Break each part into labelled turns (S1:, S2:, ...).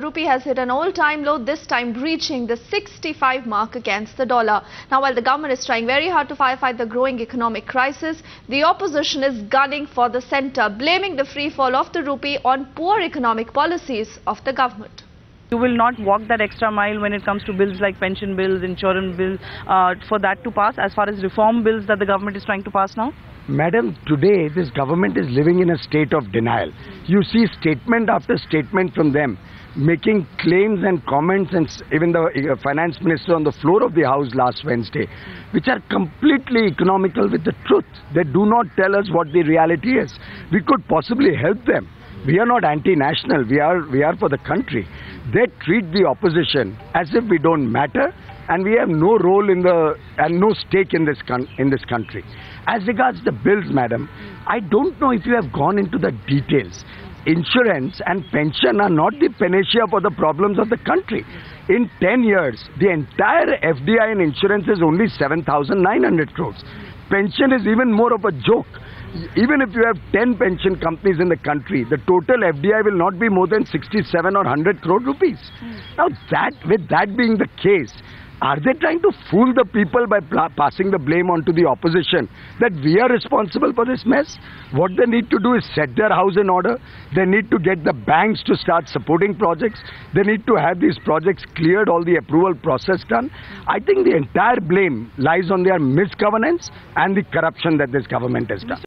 S1: Rupee has hit an all-time low, this time breaching the 65 mark against the dollar. Now, while the government is trying very hard to fight the growing economic crisis, the opposition is gunning for the centre, blaming the free fall of the rupee on poor economic policies of the government.
S2: You will not walk that extra mile when it comes to bills like pension bills, insurance bills, for that to pass, as far as reform bills that the government is trying to pass now?
S3: Madam, today this government is living in a state of denial. You see statement after statement from them, making claims and comments, and even the finance minister on the floor of the house last Wednesday, which are completely economical with the truth. They do not tell us what the reality is. We could possibly help them. We are not anti-national, we are for the country. They treat the opposition as if we don't matter and we have no role in and no stake in this country. As regards the bills, madam, I don't know if you have gone into the details. Insurance and pension are not the panacea for the problems of the country. In 10 years, the entire FDI in insurance is only 7,900 crores. Pension is even more of a joke. Even if you have 10 pension companies in the country, the total FDI will not be more than 67 or 100 crore rupees. Now, with that being the case, are they trying to fool the people by passing the blame onto the opposition that we are responsible for this mess? What they need to do is set their house in order. They need to get the banks to start supporting projects. They need to have these projects cleared, all the approval process done. I think the entire blame lies on their misgovernance and the corruption that this government has done.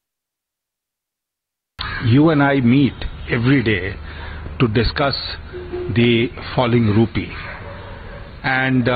S4: You and I meet every day to discuss the falling rupee. And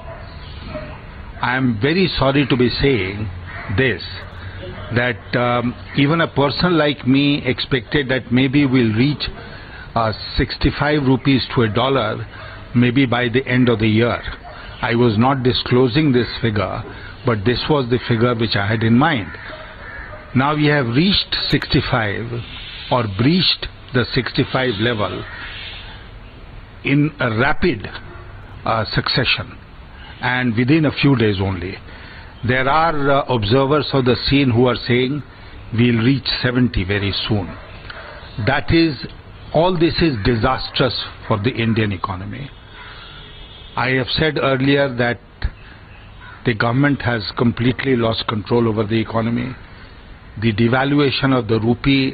S4: I am very sorry to be saying this, that even a person like me expected that maybe we'll reach 65 rupees to a dollar maybe by the end of the year. I was not disclosing this figure, but this was the figure which I had in mind. Now we have reached 65 or breached the 65 level in a rapid succession and within a few days only. There are observers of the scene who are saying we'll reach 70 very soon. That is, all this is disastrous for the Indian economy. I have said earlier that the government has completely lost control over the economy. The devaluation of the rupee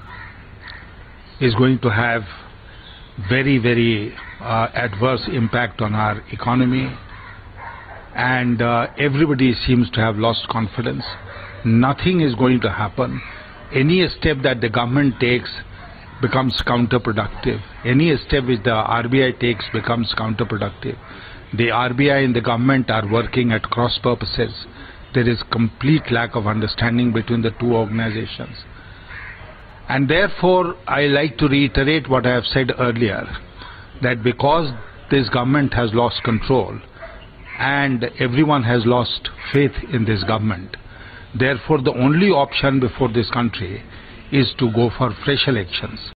S4: is going to have very, very adverse impact on our economy, and everybody seems to have lost confidence. Nothing is going to happen. Any step that the government takes becomes counterproductive. Any step which the RBI takes becomes counterproductive. The RBI and the government are working at cross purposes. There is complete lack of understanding between the two organizations. And therefore, I like to reiterate what I have said earlier, that because this government has lost control and everyone has lost faith in this government, therefore the only option before this country is to go for fresh elections.